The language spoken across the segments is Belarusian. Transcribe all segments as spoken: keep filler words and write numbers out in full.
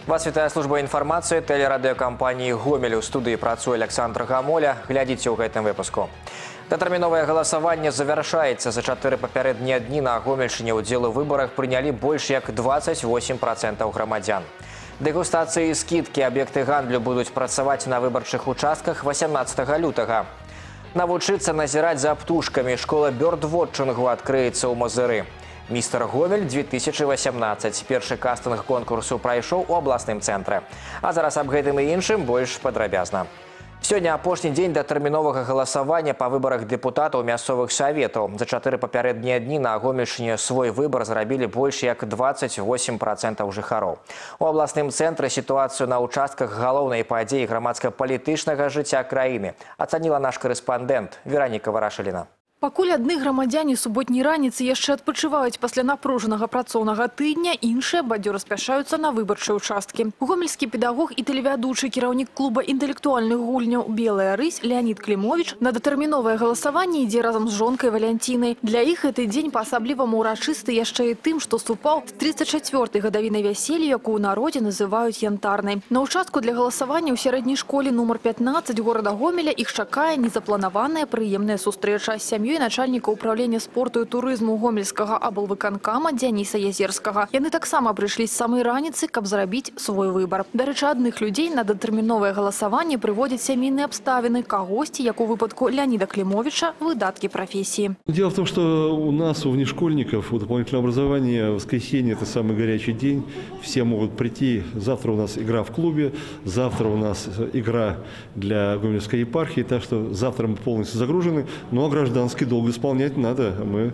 Вас вітае служба інфармацыі тэлерадыёкампаніі «Гомель». У студыі працуе Александр Гамоля. Глядзіце ў гэтым выпуску. Датэрміновае галасаванне завяршаецца. За чатыры папярэднія дні на Гомельшчыне ўдзел у выбарах прынялі больш як дваццаць восем працэнтаў грамадзян. Дэгустацыі і скідкі аб'екты гандлю будуць працаваць на выбарчых участках васямнаццатага лютага. Навучыцца назіраць за птушкамі. Школа бёрдвотчынгу адкрыецца ў Мазыры. Містер Гомель две тысячи восемнадцать. Першы кастынг конкурсу прайшоў у абласным цэнтры. А зараз аб гэтым і іншым больш падрабязна. Сёння апошні дзень датэрміновага галасавання па выбарах дэпутатаў мясцовых саветаў. За чатыры папярэднія дні на Гомельшчыне свой выбар зрабілі больш як дваццаць восем працэнтаў жыхароў. У абласным цэнтры сітуацыю на участках галоўнай падзеі грамадска-палітычнага жыцця краіны ацаніла наш карэспандэнт Вераніка Варашыліна. Пакуль адны грамадзяне суботняй раніцы яшчэ адпачываюць пасля напружанага працоўнага тыдня, іншыя бадзёра спяшаюцца на выбарчыя участкі. Гомельскі педагог і тэлевядучы кіраўнік клуба інтэлектуальных гульняў «Белая рысь» Леонид Климович на датэрміновае галасаванне ідзе разам з жонкай Валянцінай. Для іх гэты дзень па-асабліваму ўрачысты яшчэ і тым, што супаў з тридцать чацвёртай гадавінай вяселля, якую ў народзе называюць янтарнай. На участку для галасавання ў сярэдняй школе нумар пятнадцать горада Гомеля іх чакае незапланаваная прыемная сустрэча з сям'ёй начальника управления спорту и туризму Гомельского аблвыканкама Дзяніса Язерскага. Яны таксама прыйшлі з самай раніцы, каб зрабіць свой выбор. Дарэчы, адных людей на датэрміновае галасаванне прыводзяць сямейныя абставины, кагосьці, як у выпадку Леонида Климовича, выдатки профессии. Дело в том, что у нас, у внешкольников, у дополнительного образования, воскресенье – это самый горячий день. Все могут прийти. Завтра у нас игра в клубе, завтра у нас игра для Гомельской епархии, так что завтра мы полностью загружены. Ну а гражданский долго исполнять надо. Мы,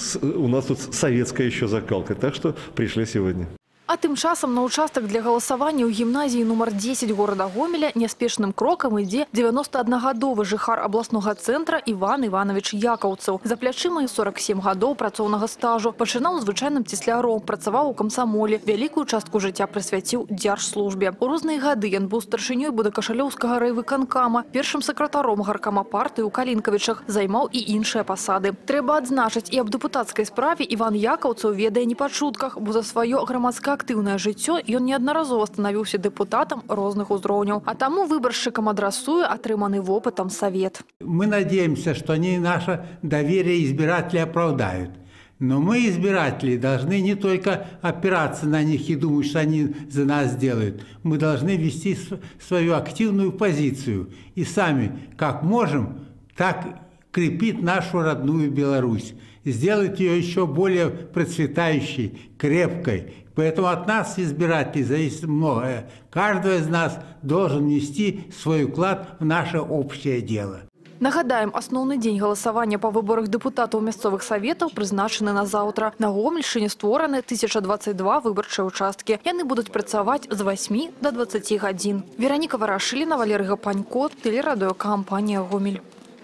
у нас тут советская еще закалка, так что пришли сегодня. А тым часам на участок для галасавання ў гімназіі нумар дзесяць горада Гомеля няспешным крокам ідзе девяностааднагадовы жыхар абласнога цэнтра Іван Іванович Якаўцаў. За плячыма сорок семь гадоў працоўнага стажу. Пачынаў звычайным цесляром, працаваў у камсамоле. Вялікую частку жыцця прысвяціў дзяржслужбе. У розныя гады ён быў старшынёй Будакашалёўскага райвыканкама, першым сакратаром гаркама партыі ў Калінкавічах, займаў і іншыя пасады. Трэба адзначыць, і аб дэпутацкай справе Іван Якаўцаў ведае не па чутках, бо за сваё грамадскае актыўнае жыццё ён неаднаразова становіўся дэпутатам розных узроўняў. А таму выбаршчыкам адрасуе атрыманы вопытам совет. Мы надеемся, что они наше доверие избирателей оправдают. Но мы, избиратели, должны не только опираться на них и думать, что они за нас сделают. Мы должны вести свою активную позицию. И сами, как можем, так крепить нашу родную Беларусь. Сделать ее еще более процветающей, крепкой. Поэтому от нас, избирателей, зависит многое. Каждый из нас должен внести свой вклад в наше общее дело. Нагадаем, асноўны дзень галасавання па выборах дэпутатаў мясцовых саветаў прызначаны на заўтра. На Гомельшчыне створаны тысяча двадцать два выбарчыя участкі. Яны будуць працаваць з восьмі до двадцати гадзін. Вераніка Варашыліна, Валерый Гапанько, тэлерадыёкампанія «Гомель».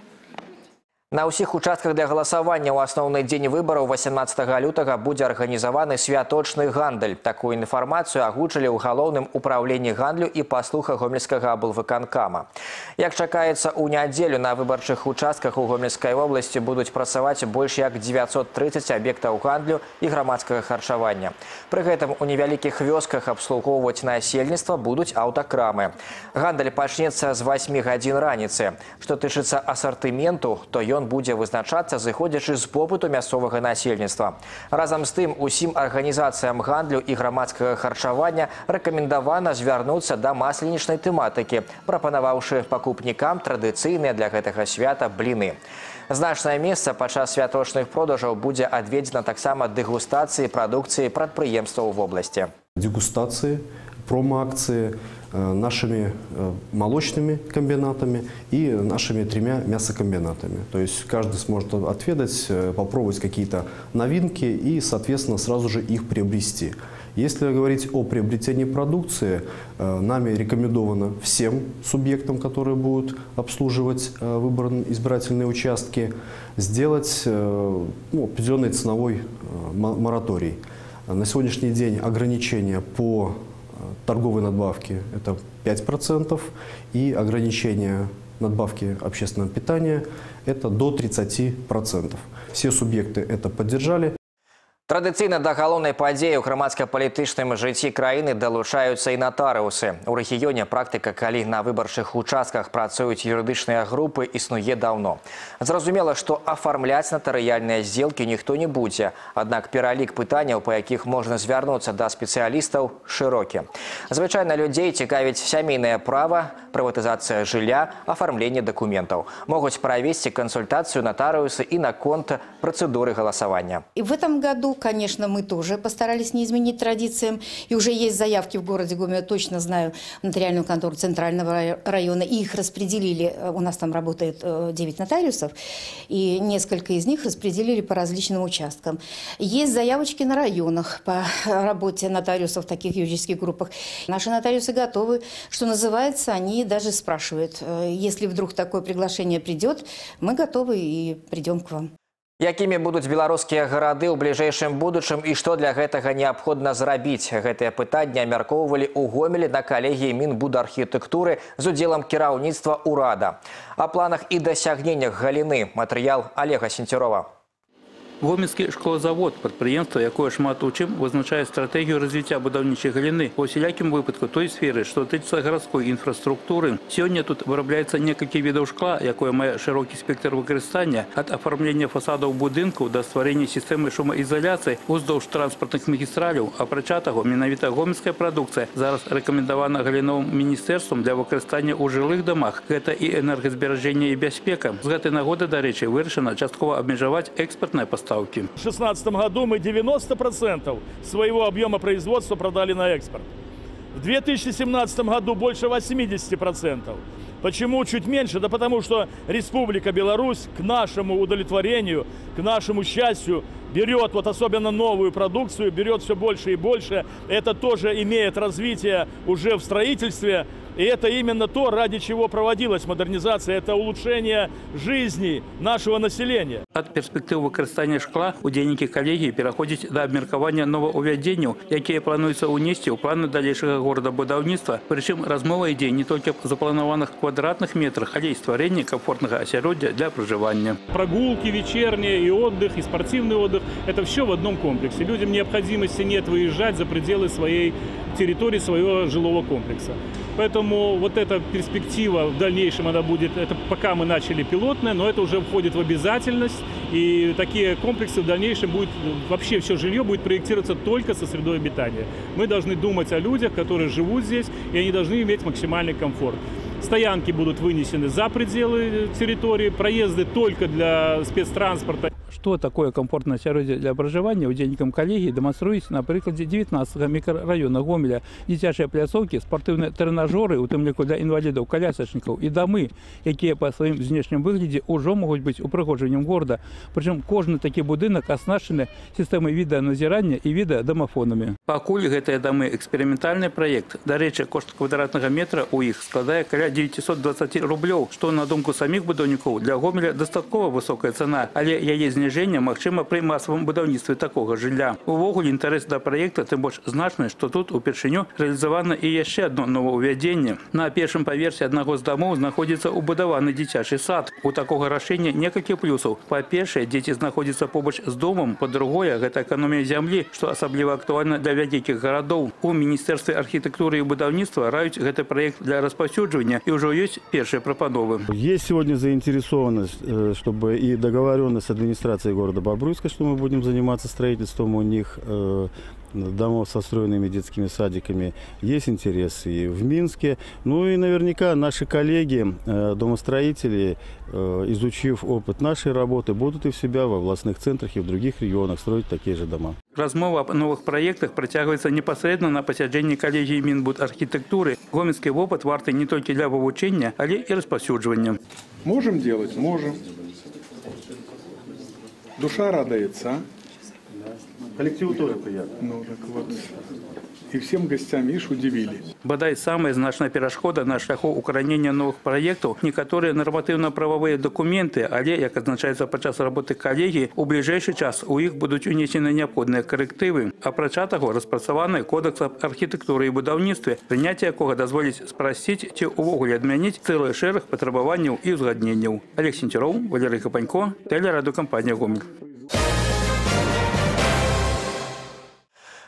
На ўсіх участках для галасавання ў асноўны дзень выбараў васямнаццатага лютага будзе арганізаваны святочны гандаль. Такую інфармацыю агучылі ў галоўным управленні гандлю і паслуга Гомельскага аблвыканкама. Як чакаецца, у нядзелю на выбарчых участках у Гомельскай вобласці будуць працаваць больш як девятьсот тридцать аб'ектаў гандлю і грамадскага харчавання. Пры гэтым у невялікіх вёсках абслугоўваць насельніцтва будуць аўтакрамы. Гандаль пачнецца з восьмі гадзін раніцы. Што тычыцца асартыменту, то ён будзе вызначацца, зыходзячы з попыту мясцовага насельніцтва. Разам з тым, усім арганізацыям гандлю і грамадскага харчавання рэкамендавана звярнуцца да масленічнай тэматыкі, прапанаваўшы пакупнікам традыцыйныя для гэтага свята бліны. Значнае месца падчас святочных продажаў будзе адведзена таксама дэгустацыі прадукцыі прадпрыемстваў в области. Дегустации, промо-акции нашими молочными комбинатами и нашими тремя мясокомбинатами. То есть каждый сможет отведать, попробовать какие-то новинки и, соответственно, сразу же их приобрести. Если говорить о приобретении продукции, нами рекомендовано всем субъектам, которые будут обслуживать выбранные избирательные участки, сделать ну, определенный ценовой мораторий. На сегодняшний день ограничения по торговой надбавке – это пять процентов, и ограничение надбавки общественного питания – это до тридцати процентов. Все субъекты это поддержали. Традыцыйна да галоўнай падзеі ў грамадска-палітычным жыцці краіны далучаюцца і натарыусы. У рэгіёне практыка, калі на выбарчых участках працуюць юрыдычныя групы, існуе даўно. Зразумела, што афармляць натарыяльныя здзелкі ніхто не будзе. Аднак пералік пытанняў, па якіх можна звярнуцца да спецыялістаў, шырокі. Звычайна людзей цікавіць сямейнае права, прыватызацыя жылля, афармленне дакументаў. Могуць правесці кансультацыю натарыусы і наконт працэдуры галасавання. И в этом году, конечно, мы тоже постарались не изменить традициям. И уже есть заявки в городе Гомеле, точно знаю, в нотариальную контору Центрального района. И их распределили, у нас там работает девять нотариусов, и несколько из них распределили по различным участкам. Есть заявочки на районах по работе нотариусов в таких юридических группах. Наши нотариусы готовы, что называется, они даже спрашивают, если вдруг такое приглашение придет, мы готовы и придем к вам. Якімі будуць беларускія гарады ў бліжэйшым будучым і што для гэтага неабходна зрабіць? Гэтыя пытанні абмяркоўвалі ў Гомелі на калегіі Мінбудархітэктуры з удзелам кіраўніцтва ўрада. О планах і дасягненнях галіны. Матэрыял Олега Сенцюрова. Гомельский шклозавод – підприємство, якое шмат у чым вызначае стратегію развіцця будаўнічай галіны у усялякім выпадку той сферы, што тычыцца гарадской інфраструктуры. Сёння тут вырабляецца некалькі відаў шкла, якое мае шырокі спектр выкарыстання ад афармлення фасадаў будынкаў да стварэння сістэмы шумаізаляцыі уздоўж транспартных магістраляў. Апрача таго, менавіта гомельская прадукцыя зараз рэкамендавана галіновым міністэрствам для выкарыстання ў жылых дамах. Гэта і энергазберажэнне і бяспека. З гэтай нагоды, дарэчы, вырашана часткова абмежаваць экспартнае паставленне. В две тысячи шестнадцатом году мы девяносто процентов своего объема производства продали на экспорт. В две тысячи семнадцатом году больше восьмидесяти процентов. Почему чуть меньше? Да потому что Республика Беларусь к нашему удовлетворению, к нашему счастью берет вот особенно новую продукцию, берет все больше и больше. Это тоже имеет развитие уже в строительстве. И это именно то, ради чего проводилась модернизация. Это улучшение жизни нашего населения. От перспектив выкарыстання шкла удзельнікі калегіі пераходзяць да абмеркавання новаўвядзенняў, якія плануецца ўнесці ў планы далейшага горадабудаўніцтва. Прычым размова ідзе не толькі аб запланаваных квадратных метрах, але і стварэнні комфортнага асяроддзя для пражывання. Прогулки вечерние, и отдых, и спортивный отдых – это все в одном комплексе. Людям необходимости нет выезжать за пределы своей территории, своего жилого комплекса. Поэтому вот эта перспектива в дальнейшем, она будет, это пока мы начали пилотная, но это уже входит в обязательность. И такие комплексы в дальнейшем будет, вообще все жилье будет проектироваться только со средой обитания. Мы должны думать о людях, которые живут здесь, и они должны иметь максимальный комфорт. Стоянки будут вынесены за пределы территории, проезды только для спецтранспорта. Что такое комфортное асяроддзе для пражывання удзельнікам калегіі дэманструюць на прыкладзе дзевятнаццатага мікрарайона Гомеля. Дзіцячыя пляцоўкі, спартыўныя трэнажоры, у тым ліку для інвалідаў, колясачнікаў і дамы, якія па сваім знешнім выглядзе ўжо могуць быць упрыгожваннем горада. Прычым кожны такі будынак аснашчаны сістэмай відэаназірання і відэадамафонамі. Пакуль гэтыя дамы эксперыментальны праект. Дарэчы, кошт квадратнага метра ў іх складае каля девятисот двадцати рублёў, што на думку саміх будаўнікоў для Гомеля дастаткова высокая цана, але яе зніжэнне магчыма пры масавым будаўніцтве такога жылля. Увогуле інтарэс да праекта тым больш значны, што тут упершыню рэалізавана і яшчэ адно новаўвядзенне. На першым паверсе аднаго з дамоў знаходзіцца ўбудаваны дзіцячы сад. У такога рашэння некалькі плюсаў. Па-першае, дзеці знаходзяцца побач з домам, па-другое, гэта эканомія зямлі, што асабліва актуальна для вялікіх гарадоў. У Міністэрстве архітэктуры і будаўніцтва раюць гэты праект для распаўсюджвання, и уже есть первые пропановы. Есть сегодня заинтересованность, чтобы и договоренность с администрацией города Бобруйска, что мы будем заниматься строительством у них домов со встроенными детскими садиками. Есть интерес и в Минске. Ну и наверняка наши коллеги, домостроители, изучив опыт нашей работы, будут и в себя в областных центрах и в других регионах строить такие же дома. Размова о новых проектах протягивается непосредственно на посяджении коллегии Мінбудархітэктуры. Гомельский опыт варты не только для вывучения, але и распаўсюджвання. Можем делать? Можем. Душа радуется. Коллективу тоже приятно. Ну, так вот. И всем гостям, видишь, удивили. Бадай самая значная перашкода на шляху укаранення новых проектов некоторые нормативно-правовые документы, але, як адзначаецца падчас работы калегіі, у ближайший час у іх будуць унесены неабходныя карэктывы. Апрача таго, распрацаваны кодекс аб архітэктуры і будаўніцтве, прыняцце якога дазволіць спрасціць ці ўвогуле адмяніць цэлы шэраг патрабаванняў і узгадненняў. Олег Сенцюров, Валерий Капанько, телерадиокомпания «Гомель».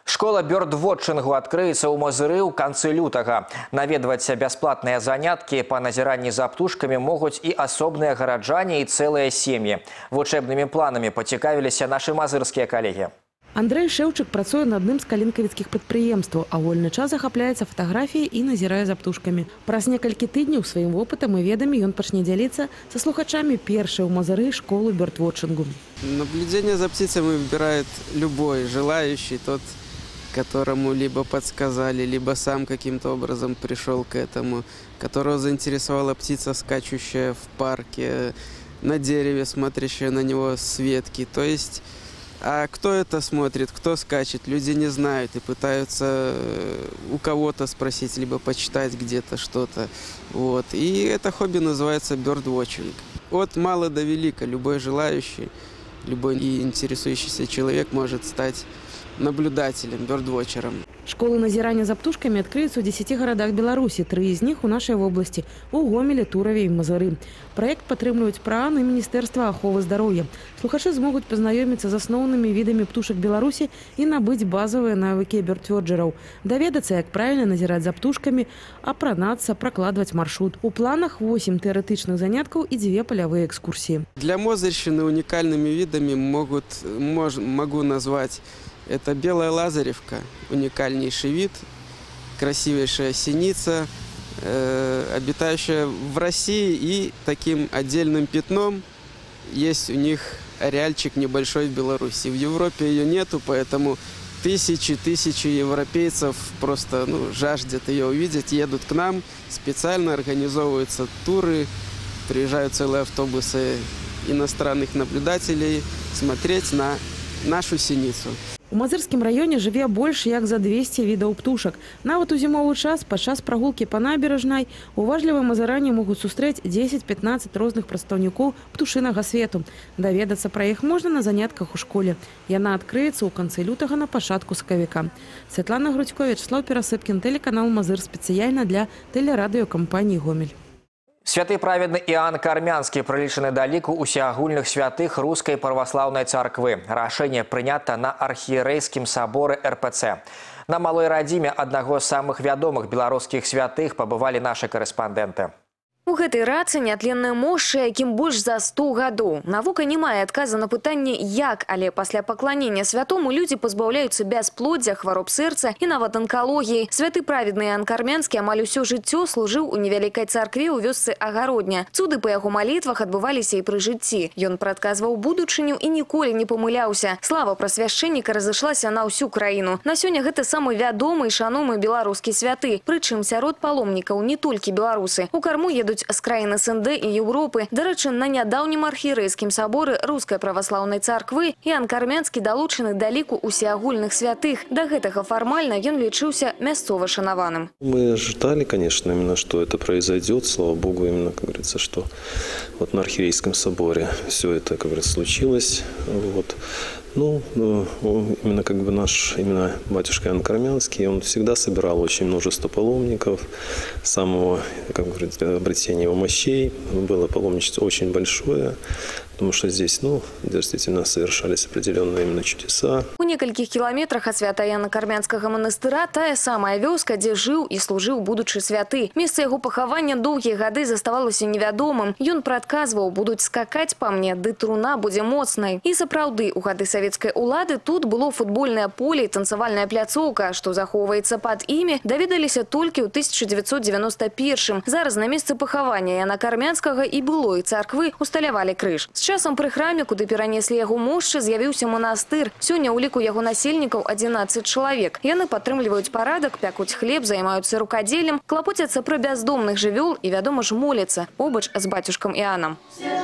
Школа бёрдвотчынгу открыется у Мазыры ў канцы лютага. Наведваць бясплатныя заняткі па назіранні за птушкамі могуць і асобныя гараджане, і цэлыя сем'і. Вучэбнымі планамі пацікавіліся нашы мазырскія калегі. Андрей Шэўчык працуе на адным з калінкавіцкіх прадпрыемстваў, а вольны час захапляецца фатаграфіяй і назірае за птушкамі. Праз некалькі тыдняў сваім вопытам і ведамі ён пачне дзяліцца са слухачамі першай у Мазыры школы бёрдвотчынгу. Наблюдение за птицами выбирает любой желающий, тот, которому либо подсказали, либо сам каким-то образом пришел к этому, которого заинтересовала птица, скачущая в парке, на дереве, смотрящая на него с ветки. То есть, а кто это смотрит, кто скачет, люди не знают и пытаются у кого-то спросить, либо почитать где-то что-то. Вот. И это хобби называется бёрдвотчинг. От мала до велика любой желающий, любой интересующийся человек может стать наблюдателем, бёрдвотчером. Школы назирания за птушками открыются в десяти городах Беларуси. Три из них у нашей области – у Гомеле, Турове и Мазыры. Проект падтрымліваюць ПРААН и Министерство аховы здоровья. Слухачы змогуць пазнаёміцца з асноўнымі відамі птушак Беларуси и набыць базовые навыкі бёрдвотчераў. Даведацца, як правильно назирать за птушками, апранацца, прокладывать маршрут. У планах восемь теоретичных занятков и две полевые экскурсии. Для Мозырщины уникальными видами могут, мож, могу назвать это белая лазаревка, уникальнейший вид, красивейшая синица, э, обитающая в России, и таким отдельным пятном есть у них ареальчик небольшой в Беларуси. В Европе ее нету, поэтому тысячи, тысячи европейцев просто ну, жаждут ее увидеть, едут к нам, специально организовываются туры, приезжают целые автобусы иностранных наблюдателей смотреть на нашу синицу. У Мазырскім раёне жыве больш як за двести відаў птушак. Нават у зімовы час падчас прагулкі па набярэжнай уважлівыя мазыране могуць сустрэць дзесяць-пятнаццаць розных прадстаўнікоў птушынага свету. Даведацца пра іх можна на занятках у школе. Яна адкрыецца ў канцы лютага на пачатку сакавіка. Святлана Грудзько, Вячеслав Перасыпкін, тэлеканал Мазыр, спецыяльна для тэлерадыёкампаніі «Гомель». Святы праведны Іоанн Кармянскі прылічаны да ліку усеагульных святых рускай праваслаўнай царквы. Рашэнне прынята на архієрэйскім саборы эр пэ цэ. На малой радзіме аднаго з самых вядомых беларускіх святых пабывалі нашы карэспандэнты. У гэтай рацы нятленная мошча, якім больш за сто гадоў. Навука не мае адказа на пытанне як, але пасля пакланення святому людзі пазбаўляюцца бясплоддзя, хвароб сэрца і нават анкалогіі. Святы праведны Іоанн Кармянскі амаль усё жыццё служыў у невялікай царкве ў вёсцы Агародня. Цуды па яго малітвах адбываліся і пры жыцці. Ён прадказваў будучыню і ніколі не памыляўся. Слава пра свяшчэнніка разышлася на ўсю краіну. На сёння гэта самы вядомы і шануемы беларускі святы. Прычым сярод паломнікаў не толькі беларусы. У карму едуць з краін эс эн дэ і Еўропы. Дарэчы, на нядаўнім архієрэйскім саборы рускай праваслаўнай царквы Іоанн Кармянскі далучаны да ліку усеагульных святых. Да гэтага фармальна ён лічыўся мясцова шанаваным. Мы ждали, конечно, именно, что это произойдет. Слава Богу, именно, как говорится, что вот на архиерейском соборе все это, как говорится, случилось. Вот. Ну, именно как бы наш именно батюшка Иоанн Кармянский, он всегда собирал очень множество паломников. С самого, как говорится, обретения его мощей было паломничество очень большое. Потому что здесь, ну, действительно совершались определенные именно чудеса. У некалькіх кіламетрах ад свята Іоанна Кармянскага манастыра тая самая вёска, дзе жыў і служыў будучы святы. Месца яго пахавання доўгія гады заставалася невядомым. Ён прадказваў, будуць скакаць па мне, ды труна будзе моцнай. І сапраўды, у гады савецкай улады тут было футбольнае поле і танцавальная пляцоўка, што захоўваецца пад імі, даведаліся толькі ў тысяча дзевяцьсот дзевяноста першым. Зараз на месцы пахавання Іоанна Кармянскага і былой царквы усталявалі крыж. З часам пры храме, куды перанеслі яго мошчы, з'явіўся манастыр. Сёння ў ліку яго насельнікаў адзінаццаць чалавек. Яны падтрымліваюць парадак, пякуць хлеб, займаюцца рукадзелем, клапоцяцца пра бяздомных жывёл і, вядома ж, моляцца побач з бацюшкам Іоаннам.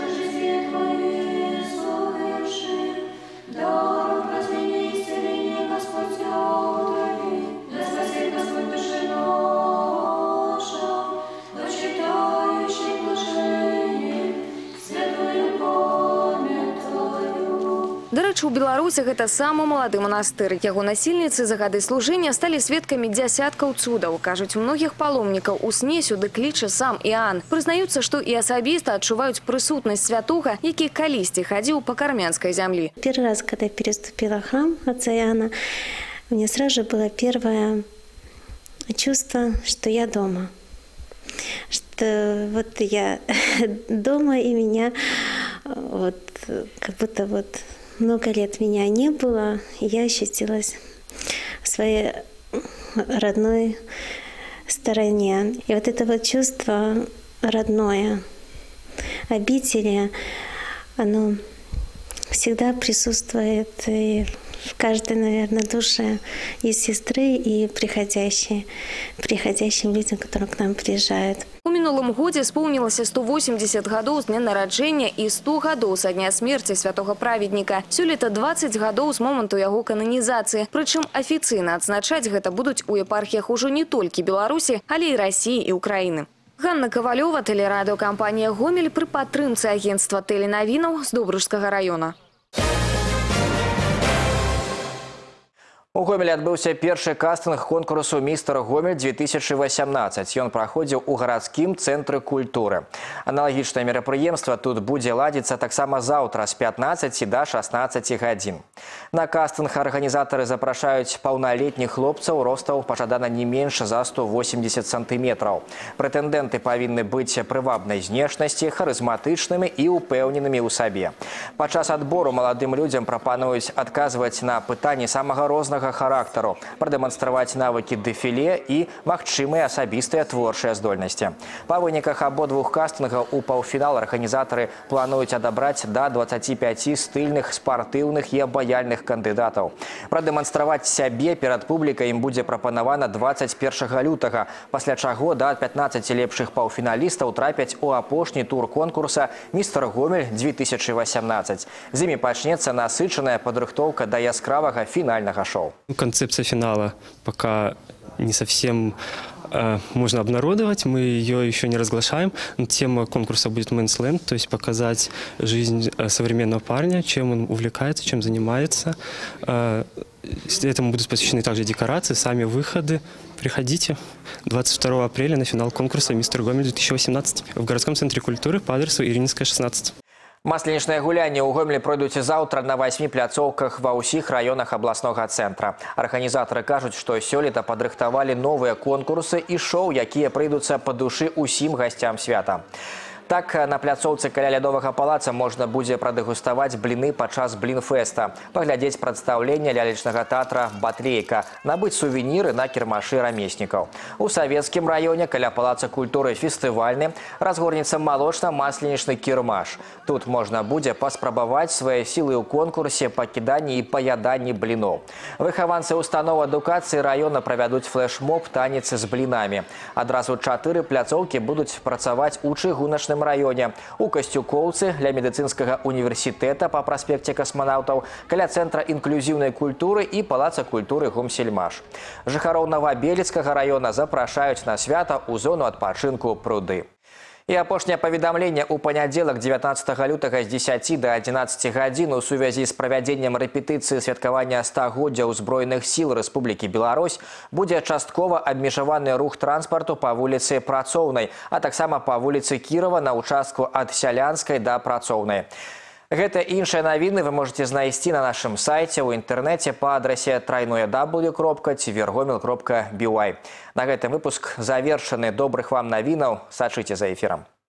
Дарэчы, у Беларусі гэта самы малады манастыр. Яго насельніцы за гады служэння сталі сведкамі дзясяткаў цудаў. Кажуць, многіх паломнікаў у сне сюды кліча сам Іоанн. Прызнаюцца, што і асабіста адчуваюць прысутнасць святога, які калісьці хадзіў па кармянскай зямлі. Первый раз, когда я переступила храм отца Иоанна, у меня сразу же было первое чувство, что я дома. Что вот я дома, и меня вот как будто вот много лет меня не было, и я ощутилась в своей родной стороне. И вот это вот чувство родное, обители, оно всегда присутствует и в каждой, наверное, душе и сестры, и приходящие, приходящим людям, которые к нам приезжают. У мінулым годзе исполнилось сто восемьдесят гадоў з дня нараджэння і сто гадоў са дня смерти святого праведника. Сёлета двадцать гадоў з моманту яго кананізацыі. Прычым афіцыйна адзначаць гэта будуць у епархіях ужо не толькі Беларусі, але і России і Украины. Ганна Ковалева, телерадиокомпания «Гомель» при падтрымцы агентства теленавінаў з Добружскага района. У Гомелі адбыўся першы кастынг конкурсу «Містер Гомель две тысячи восемнадцать». Ён праходзіў у гарадскім цэнтры культуры. Аналагічнае мерапрыемства тут будзе ладзіцца таксама заўтра з пятнаццаці да шаснаццаці гадзін. На кастынг арганізатары запрашаюць паўналетніх хлопцаў ростаў пажадана не менш за сто восемьдесят сантыметраў. Прэтэндэнты павінны быць прывабнай знешнасці, харызматычнымі і упэўненымі ў сабе. Падчас адбору маладым людзям прапануюць адказваць на пытанні самага рознага характару, прадэманстраваць навыкі дэфіле і магчымыя асабістыя творчыя здольнасці. Па выніках абодвух кастынгаў у паўфінал арганізатары плануюць адабраць да дваццаці пяці стыльных, спартыўных і абаяльных кандыдатаў. Прадэманстраваць сябе перад публікай ім будзе прапанавана дваццаць першага лютага, пасля чаго да пятнаццаці лепшых паўфіналістаў трапяць у апошні тур конкурса «Містер Гомель две тысячи восемнадцать». З імі пачнецца насычаная падрыхтоўка да яскравага фінальнага шоу. Концепция финала пока не совсем э, можно обнародовать, мы ее еще не разглашаем. Тема конкурса будет «Men's Land», то есть показать жизнь современного парня, чем он увлекается, чем занимается. Э, этому будут посвящены также декорации, сами выходы. Приходите двадцать второго апреля на финал конкурса «Мистер Гомель две тысячи восемнадцать» в городском центре культуры по адресу Иринская, шестнадцать. Масленічныя гулянні ў Гомелі пройдуць заўтра на васьмі пляцоўках ва ўсіх раёнах абласнога цэнтра. Арганізатары кажуць, што сёлета падрыхтавалі новыя конкурсы і шоу, якія прыйдуцца па душы ўсім гасцям свята. Так, на пляцоўцы каля лядовага палаца можна будзе прадэгуставаць бліны падчас блінфеста, паглядзець прадстаўленне лялечнага тэатра «Батлейка», набыць сувеніры на кірмашы рамеснікаў. У Савецкім раёне каля палаца культуры фестывальны разгорнецца малочна-масленічны кірмаш. Тут можна будзе паспрабаваць свае сілы ў конкурсе па кіданні і паяданні бліноў. Выхаванцы устаноў адукацыі раёна правядуць флэш-моб «Таніцы з блінамі». Адразу чатыры пляцоўкі будуць працаваць у чыгуначным районе. У Касцюкоўцы, ля медыцынскага універсітэта па праспекце касманаўтаў, каля цэнтра інклюзіўнай культуры і палаца культуры Гомсельмаш. Жыхароў Новабелецкага района запрашаюць на свята ў зону адпачынку «Пруды». І апошняе паведамленне ў панядзелак дзевятнаццатага лютага з дзесяці да адзінаццаці гадзін у сувязі з правядзеннем рэпетыцыі святкавання стагоддзя ўзброеных сіл Рэспублікі Беларусь будзе часткова абмежаваны рух транспарту па вуліцы Працоўнай, а таксама па вуліцы Кірова на ўчастку ад Сялянскай да Працоўнай. Гэта і іншыя навіны вы можете знайсці на нашым сайце ў інтэрнэце па адрасе трайное дабл ю кропка цівергомел кропка бі уай. На гэтым выпуск завершаны. Добрых вам навінаў. Сачыце за эфірам.